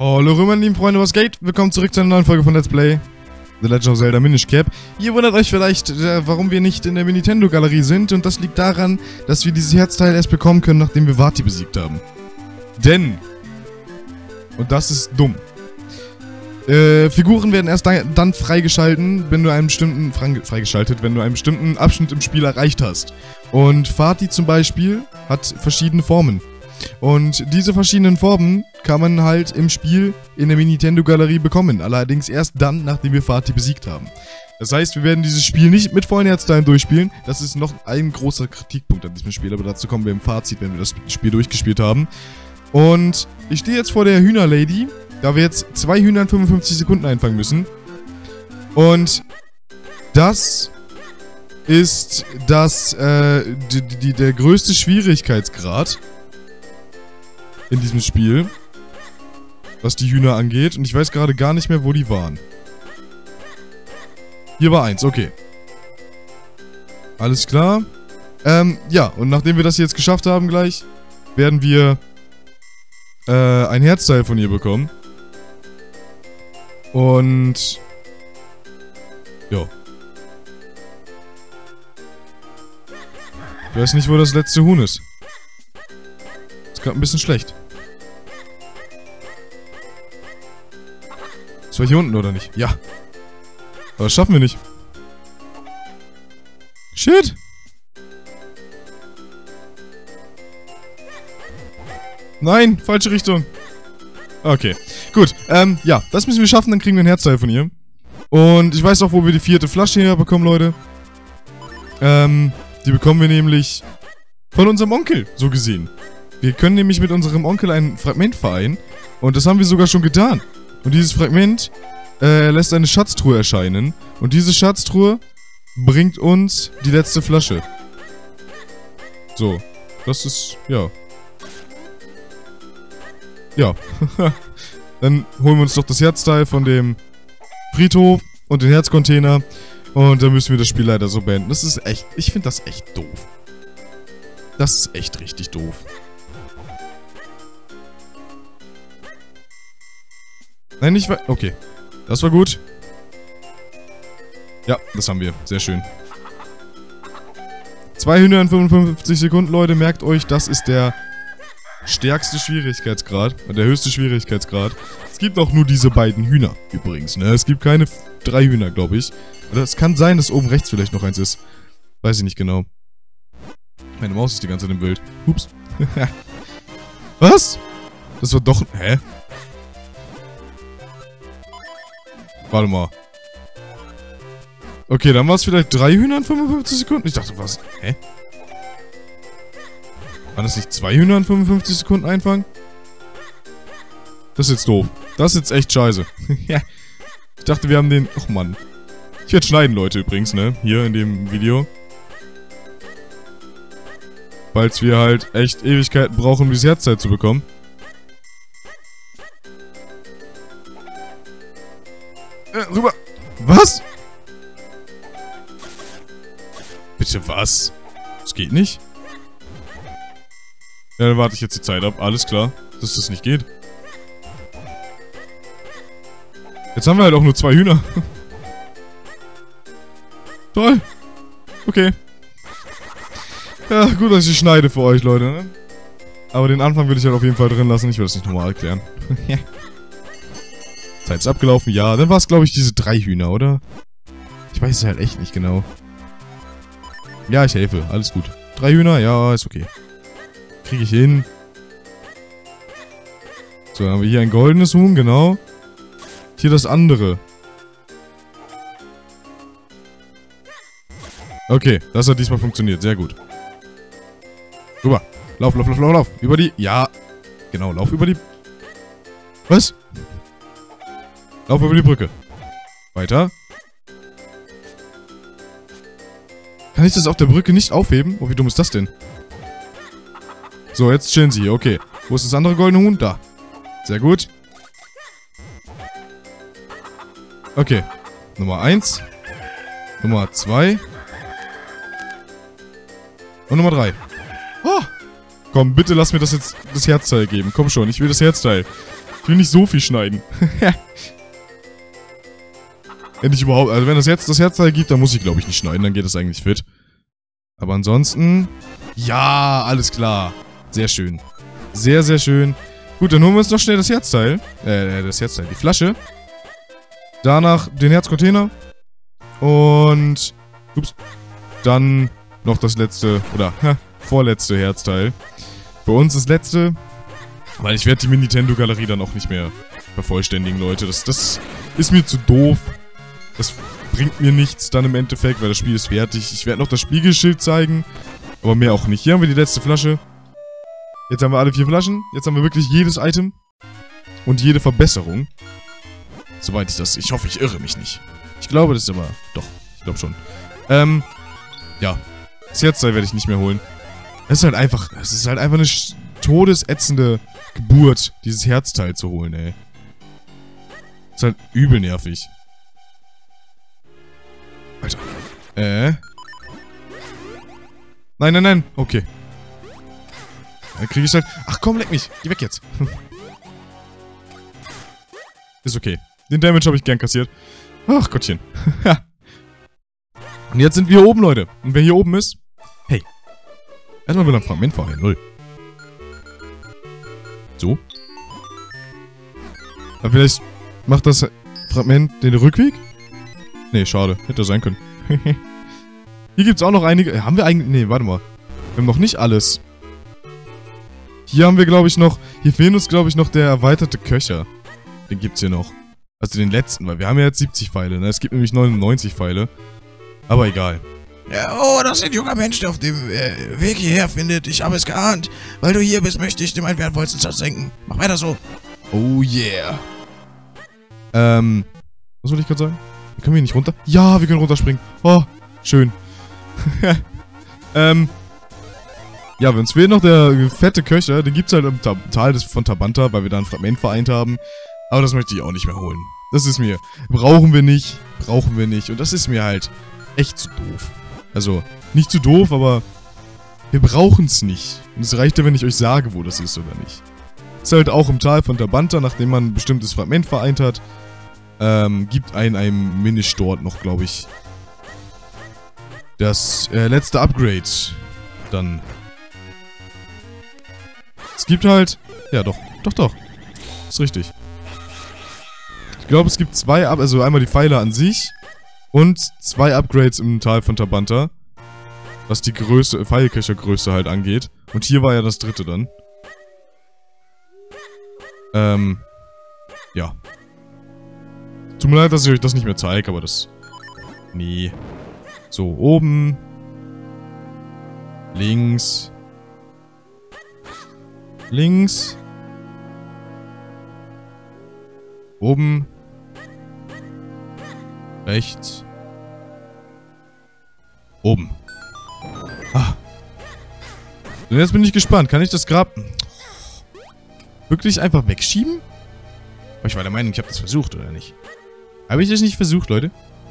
Hallo meine lieben Freunde, was geht? Willkommen zurück zu einer neuen Folge von Let's Play The Legend of Zelda Minish Cap. Ihr wundert euch vielleicht, warum wir nicht in der Nintendo-Galerie sind, und das liegt daran, dass wir dieses Herzteil erst bekommen können, nachdem wir Vaati besiegt haben. Denn, und das ist dumm, Figuren werden erst dann freigeschalten, wenn du einen bestimmten wenn du einen bestimmten Abschnitt im Spiel erreicht hast. Und Vaati zum Beispiel hat verschiedene Formen. Und diese verschiedenen Formen kann man halt im Spiel in der Nintendo-Galerie bekommen. Allerdings erst dann, nachdem wir Vaati besiegt haben. Das heißt, wir werden dieses Spiel nicht mit vollen Herzteilen durchspielen. Das ist noch ein großer Kritikpunkt an diesem Spiel, aber dazu kommen wir im Fazit, wenn wir das Spiel durchgespielt haben. Und ich stehe jetzt vor der Hühnerlady, da wir jetzt 2 Hühner in 55 Sekunden einfangen müssen. Und das ist der größte Schwierigkeitsgrad in diesem Spiel, was die Hühner angeht. Und ich weiß gerade gar nicht mehr, wo die waren. Hier war 1, okay. Alles klar. Ja, und nachdem wir das jetzt geschafft haben gleich, werden wir ein Herzteil von ihr bekommen. Und ja. Ich weiß nicht, wo das letzte Huhn ist. Ist gerade ein bisschen schlecht. Ist war hier unten, oder nicht? Ja. Aber das schaffen wir nicht. Shit! Nein, falsche Richtung. Okay, gut. Ja, das müssen wir schaffen, dann kriegen wir ein Herzteil von ihr. Und ich weiß auch, wo wir die 4. Flasche herbekommen, Leute. Die bekommen wir nämlich von unserem Onkel, so gesehen. Wir können nämlich mit unserem Onkel ein Fragment vereinen. Und das haben wir sogar schon getan. Und dieses Fragment lässt eine Schatztruhe erscheinen. Und diese Schatztruhe bringt uns die letzte Flasche. So, das ist, ja. Ja. Dann holen wir uns doch das Herzteil von dem Friedhof und den Herzcontainer. Und dann müssen wir das Spiel leider so beenden. Das ist echt, ich finde das echt doof. Das ist echt richtig doof. Nein, nicht weiter. Okay. Das war gut. Ja, das haben wir. Sehr schön. 2 Hühner in 55 Sekunden, Leute. Merkt euch, das ist der stärkste Schwierigkeitsgrad. Der höchste Schwierigkeitsgrad. Es gibt auch nur diese beiden Hühner, übrigens, ne? Es gibt keine 3 Hühner, glaube ich. Oder es kann sein, dass oben rechts vielleicht noch eins ist. Weiß ich nicht genau. Meine Maus ist die ganze Zeit im Bild. Ups. Was? Das war doch... Hä? Warte mal. Okay, dann war es vielleicht 3 Hühner in 55 Sekunden. Ich dachte, was? Hä? Waren das nicht 2 Hühner in 55 Sekunden einfangen? Das ist jetzt doof. Das ist jetzt echt scheiße. Ich dachte, wir haben den... Och, Mann. Ich werde schneiden, Leute, übrigens, ne? Hier in dem Video. Falls wir halt echt Ewigkeiten brauchen, um diese Herzzeit zu bekommen. Rüber. Was? Bitte was? Das geht nicht? Ja, dann warte ich jetzt die Zeit ab. Alles klar, dass das nicht geht. Jetzt haben wir halt auch nur 2 Hühner. Toll. Okay. Ja, gut, dass ich schneide für euch, Leute, ne? Aber den Anfang will ich halt auf jeden Fall drin lassen. Ich will das nicht nochmal erklären. Zeit ist abgelaufen, ja. Dann war es, glaube ich, diese 3 Hühner, oder? Ich weiß es halt echt nicht genau. Ja, ich helfe. Alles gut. 3 Hühner, ja, ist okay. Kriege ich hin. So, dann haben wir hier ein goldenes Huhn, genau. Hier das andere. Okay, das hat diesmal funktioniert. Sehr gut. Rüber. Lauf, lauf, lauf, lauf, lauf. Über die... Ja. Genau, lauf über die... Was? Lauf über die Brücke. Weiter. Kann ich das auf der Brücke nicht aufheben? Oh, wie dumm ist das denn? So, jetzt chillen sie hier. Okay. Wo ist das andere goldene Huhn? Da. Sehr gut. Okay. Nummer 1. Nummer 2. Und Nummer 3. Oh! Komm, bitte lass mir das jetzt das Herzteil geben. Komm schon, ich will das Herzteil. Ich will nicht so viel schneiden. Wenn ich überhaupt... Also wenn das jetzt das Herzteil gibt, dann muss ich, glaube ich, nicht schneiden. Dann geht das eigentlich fit. Aber ansonsten... Ja, alles klar. Sehr schön. Sehr, sehr schön. Gut, dann holen wir uns noch schnell das Herzteil. Die Flasche. Danach den Herzcontainer. Und... Ups. Dann noch das letzte... Oder, vorletzte Herzteil. Für uns das letzte... Weil ich werde die Nintendo-Galerie dann auch nicht mehr vervollständigen, Leute. Das ist mir zu doof. Das bringt mir nichts dann im Endeffekt, weil das Spiel ist fertig. Ich werde noch das Spiegelschild zeigen, aber mehr auch nicht. Hier haben wir die letzte Flasche. Jetzt haben wir alle 4 Flaschen. Jetzt haben wir wirklich jedes Item und jede Verbesserung. Soweit ich das... Ich hoffe, ich irre mich nicht. Ich glaube, das ist aber... Doch, ich glaube schon. Ja. Das Herzteil werde ich nicht mehr holen. Es ist halt einfach eine todesätzende Geburt, dieses Herzteil zu holen, ey. Ist halt übel nervig. Alter. Nein, nein, nein. Okay. Dann kriege ich halt... Ach komm, leck mich. Geh weg jetzt. Ist okay. Den Damage habe ich gern kassiert. Ach Gottchen. Und jetzt sind wir oben, Leute. Und wer hier oben ist... Hey. Erstmal wieder ein Fragment vorher. 0. So. Aber vielleicht macht das Fragment den Rückweg? Nee, schade. Hätte sein können. Hier gibt's auch noch einige... Haben wir eigentlich... Nee, warte mal. Wir haben noch nicht alles. Hier haben wir, glaube ich, noch... Hier fehlen uns, glaube ich, noch der erweiterte Köcher. Den gibt's hier noch. Also den letzten, weil wir haben ja jetzt 70 Pfeile, ne? Es gibt nämlich 99 Pfeile. Aber egal. Ja, oh, das ist ein junger Mensch, der auf dem Weg hierher findet. Ich habe es geahnt. Weil du hier bist, möchte ich dir meinen wertvollsten Schatz senken. Mach weiter so. Oh yeah. Was soll ich gerade sagen? Wir können hier nicht runter? Ja, wir können runterspringen. Oh, schön. Ja, uns fehlt noch der fette Köcher. Den gibt's halt im Tal von Tabanta, weil wir da ein Fragment vereint haben. Aber das möchte ich auch nicht mehr holen. Das ist mir... Brauchen wir nicht. Brauchen wir nicht. Und das ist mir halt echt zu doof. Also, nicht zu doof, aber wir brauchen es nicht. Und es reicht ja, wenn ich euch sage, wo das ist oder nicht. Ist halt auch im Tal von Tabanta, nachdem man ein bestimmtes Fragment vereint hat, gibt einem Minish dort noch, glaube ich, das letzte Upgrade. Dann. Es gibt halt... Ja, doch. Doch. Ist richtig. Ich glaube, es gibt 2 also einmal die Pfeile an sich und 2 Upgrades im Tal von Tabanta, was die Größe, Pfeilköchergröße halt angeht. Und hier war ja das dritte dann. Ja. Tut mir leid, dass ich euch das nicht mehr zeige, aber das... Nee. So, oben. Links. Links. Oben. Rechts. Oben. Ah. Und jetzt bin ich gespannt. Kann ich das Grab wirklich einfach wegschieben? Aber ich war der Meinung, ich habe das versucht, oder nicht? Habe ich das nicht versucht, Leute?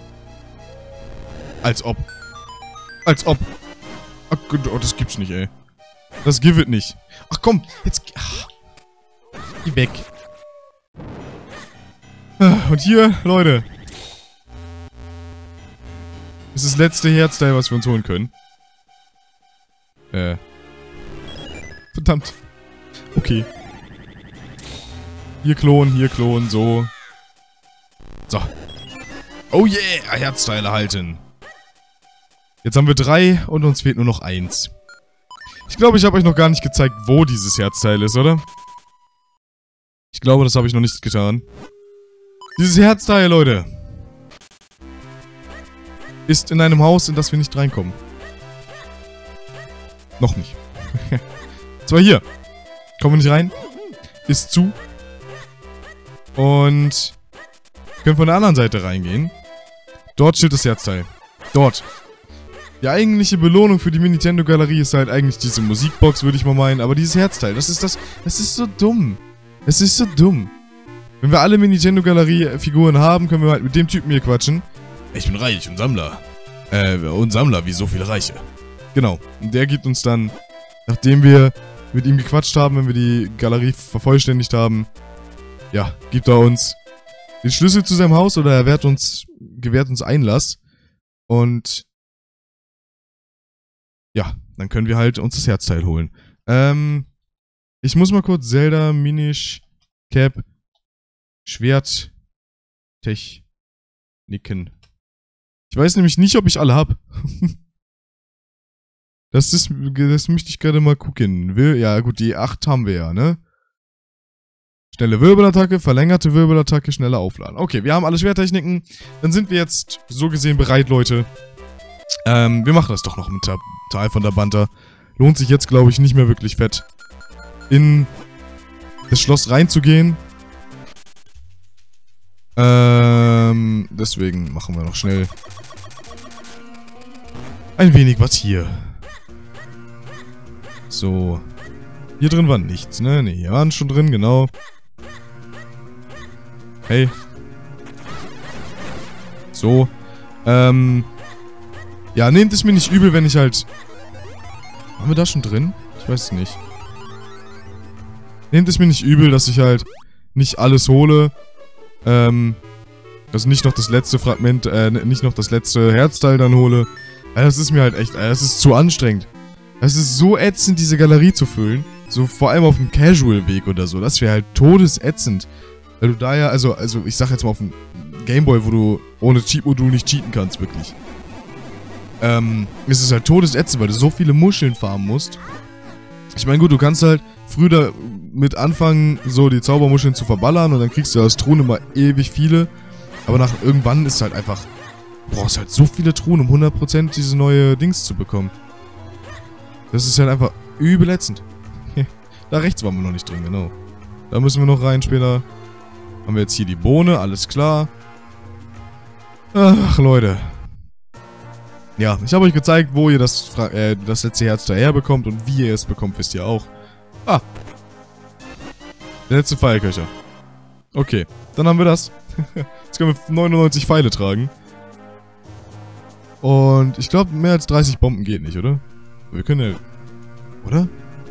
Als ob. Als ob. Ach, oh, das gibt's nicht, ey. Das gibt es nicht. Ach komm, jetzt... Ach. Geh weg. Und hier, Leute. Das ist das letzte Herzteil, was wir uns holen können. Verdammt. Okay. Hier klonen, so. So. Oh yeah, Herzteile halten. Jetzt haben wir 3 und uns fehlt nur noch 1. Ich glaube, ich habe euch noch gar nicht gezeigt, wo dieses Herzteil ist, oder? Ich glaube, das habe ich noch nicht getan. Dieses Herzteil, Leute, ist in einem Haus, in das wir nicht reinkommen. Noch nicht. Zwar hier. Kommen wir nicht rein. Ist zu. Und wir können von der anderen Seite reingehen. Dort steht das Herzteil. Dort. Die eigentliche Belohnung für die Nintendo-Galerie ist halt eigentlich diese Musikbox, würde ich mal meinen. Aber dieses Herzteil, das ist so dumm. Es ist so dumm. Wenn wir alle Nintendo-Galerie-Figuren haben, können wir halt mit dem Typen hier quatschen. Ich bin reich und Sammler. Und Sammler wie so viele Reiche. Genau. Und der gibt uns dann, nachdem wir mit ihm gequatscht haben, wenn wir die Galerie vervollständigt haben, ja, gibt er uns den Schlüssel zu seinem Haus oder er gewährt uns Einlass. Und ja, dann können wir halt uns das Herzteil holen. Ich muss mal kurz Zelda, Minish, Cap, Schwert, Techniken. Ich weiß nämlich nicht, ob ich alle hab. Das möchte ich gerade mal gucken. Ja gut, die 8 haben wir ja, ne? Schnelle Wirbelattacke, verlängerte Wirbelattacke, schneller Aufladen. Okay, wir haben alle Schwerttechniken. Dann sind wir jetzt so gesehen bereit, Leute. Wir machen das doch noch mit Tal von der Banta. Lohnt sich jetzt, glaube ich, nicht mehr wirklich fett, in das Schloss reinzugehen. Deswegen machen wir noch schnell ein wenig was hier. So. Hier drin war nichts, ne? Ne, hier waren schon drin, genau. Hey. So. Ja, nehmt es mir nicht übel, wenn ich halt... Waren wir da schon drin? Ich weiß es nicht. Nehmt es mir nicht übel, dass ich halt nicht alles hole. Also nicht noch das letzte Fragment, nicht noch das letzte Herzteil dann hole. Das ist mir halt echt, das ist zu anstrengend. Es ist so ätzend, diese Galerie zu füllen. So vor allem auf dem Casual-Weg oder so. Das wäre halt todesätzend. Weil du da ja, also ich sag jetzt mal auf dem Gameboy, wo du ohne Cheat-Modul nicht cheaten kannst, wirklich. Es ist halt todesätzend, weil du so viele Muscheln farmen musst. Ich meine, gut, du kannst halt früher damit anfangen, so die Zaubermuscheln zu verballern und dann kriegst du aus Truhen immer ewig viele. Aber irgendwann ist halt einfach, du brauchst halt so viele Truhen, um 100% diese neue Dings zu bekommen. Das ist halt einfach übel ätzend. Da rechts waren wir noch nicht drin, genau. Da müssen wir noch rein später. Haben wir jetzt hier die Bohne, alles klar. Ach, Leute. Ja, ich habe euch gezeigt, wo ihr das letzte Herzteil herbekommt und wie ihr es bekommt, wisst ihr auch. Ah. Der letzte Pfeilköcher. Okay, dann haben wir das. Jetzt können wir 99 Pfeile tragen. Und ich glaube, mehr als 30 Bomben geht nicht, oder? Wir können ja... Oder?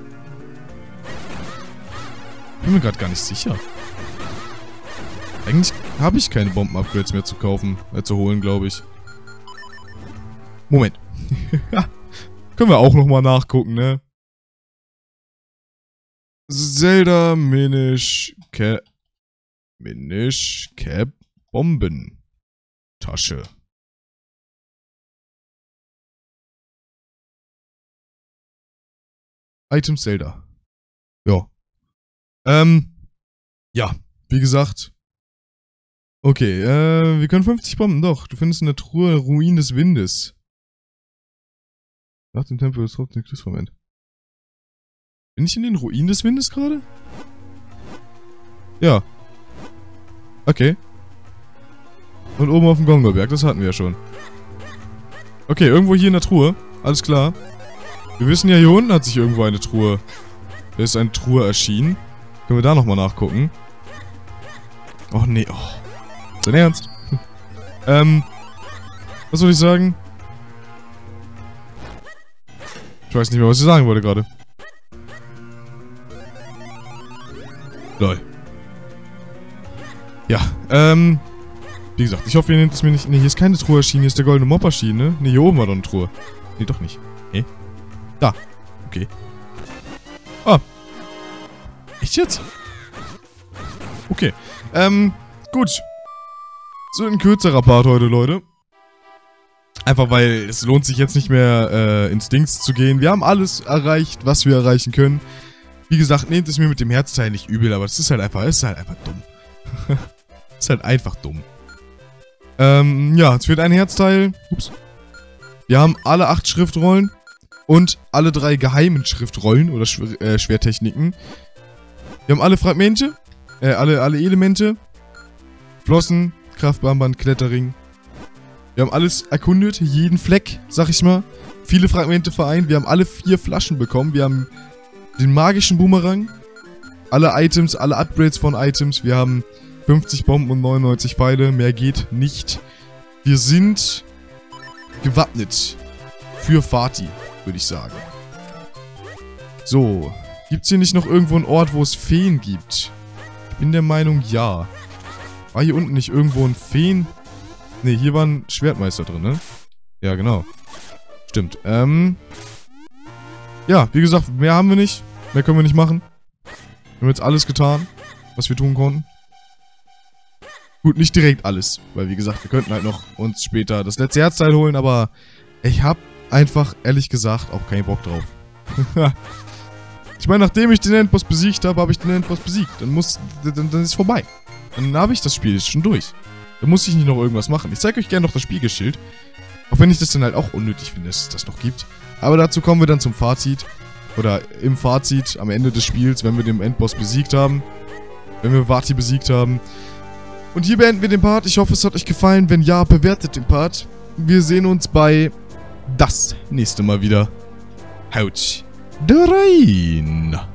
Bin mir gerade gar nicht sicher. Eigentlich habe ich keine Bomben-Upgrades mehr zu kaufen, zu holen, glaube ich. Moment. Können wir auch nochmal nachgucken, ne? Zelda, Minish, Cap, Bomben. Tasche. Items Zelda. Ja. Ja, wie gesagt. Okay, wir können 50 Bomben, doch. Du findest in der Truhe Ruin des Windes. Nach dem Tempel des Hauptnix Moment. Bin ich in den Ruinen des Windes gerade? Ja. Okay. Und oben auf dem Gongolberg, das hatten wir ja schon. Okay, irgendwo hier in der Truhe. Alles klar. Wir wissen ja, hier unten hat sich irgendwo eine Truhe. Da ist eine Truhe erschienen. Können wir da nochmal nachgucken? Oh, nee. Oh. Dein Ernst? Was soll ich sagen? Ich weiß nicht mehr, was ich sagen wollte gerade. Lol. Ja, wie gesagt, ich hoffe, ihr nehmt es mir nicht... Ne, hier ist keine Truhe erschienen, hier ist der goldene Mob erschienen, ne? Ne, hier oben war doch eine Truhe. Ne, doch nicht. Ne? Da. Okay. Ah. Echt jetzt? Okay. Gut. So ein kürzerer Part heute, Leute. Einfach weil es lohnt sich jetzt nicht mehr ins Dings zu gehen. Wir haben alles erreicht, was wir erreichen können. Wie gesagt, nehmt es mir mit dem Herzteil nicht übel, aber es ist halt einfach dumm. Ist halt einfach dumm. Ja, es fehlt ein Herzteil. Ups. Wir haben alle 8 Schriftrollen und alle 3 geheimen Schriftrollen oder Schwerttechniken. Wir haben alle Fragmente, alle Elemente. Flossen, Kraftarmband, Klettering. Wir haben alles erkundet, jeden Fleck, sag ich mal. Viele Fragmente vereint. Wir haben alle 4 Flaschen bekommen. Wir haben den magischen Boomerang. Alle Items, alle Upgrades von Items. Wir haben 50 Bomben und 99 Pfeile. Mehr geht nicht. Wir sind gewappnet für Fatih, würde ich sagen. So. Gibt es hier nicht noch irgendwo einen Ort, wo es Feen gibt? Ich bin der Meinung, ja. War hier unten nicht irgendwo ein Feen? Ne, hier war ein Schwertmeister drin, ne? Ja, genau. Stimmt. Ja, wie gesagt, mehr haben wir nicht. Mehr können wir nicht machen. Wir haben jetzt alles getan, was wir tun konnten. Gut, nicht direkt alles. Weil, wie gesagt, wir könnten halt noch uns später das letzte Herzteil holen, aber ich habe einfach, ehrlich gesagt, auch keinen Bock drauf. Ich meine, nachdem ich den Endboss besiegt habe, habe ich den Endboss besiegt. Dann ist es vorbei. Dann habe ich das Spiel ist schon durch. Dann muss ich nicht noch irgendwas machen. Ich zeige euch gerne noch das Spielgeschild. Auch wenn ich das dann halt auch unnötig finde, dass es das noch gibt. Aber dazu kommen wir dann zum Fazit. Oder im Fazit am Ende des Spiels, wenn wir den Endboss besiegt haben. Wenn wir Vaati besiegt haben. Und hier beenden wir den Part. Ich hoffe, es hat euch gefallen. Wenn ja, bewertet den Part. Wir sehen uns bei das nächste Mal wieder. Haut rein!